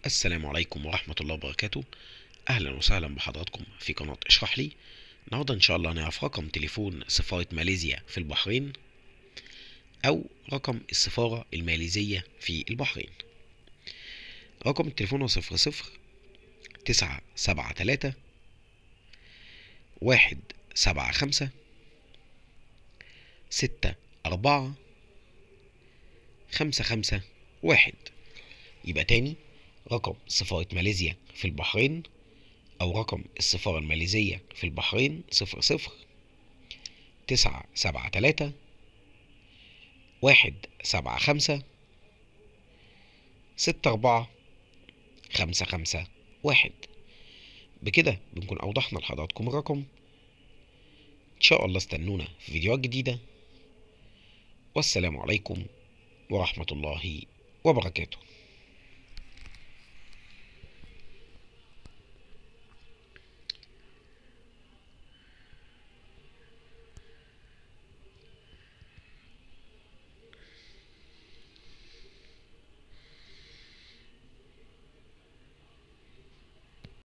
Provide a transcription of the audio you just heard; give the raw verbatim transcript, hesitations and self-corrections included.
السلام عليكم ورحمة الله وبركاته. أهلا وسهلا بحضراتكم في قناة اشرح لي. النهاردة إن شاء الله هنعرف رقم تليفون سفارة ماليزيا في البحرين أو رقم السفارة الماليزية في البحرين. رقم التليفون هو صفر صفر تسعة سبعة تلاتة واحد سبعة خمسة ستة أربعة خمسة خمسة واحد. يبقى تاني، رقم سفارة ماليزيا في البحرين أو رقم السفارة الماليزية في البحرين صفر صفر تسعة سبعة تلاتة واحد سبعة خمسة ستة أربعة خمسة خمسة واحد. بكده بنكون أوضحنا لحضراتكم الرقم. إن شاء الله استنونا في فيديوهات جديدة، والسلام عليكم ورحمة الله وبركاته.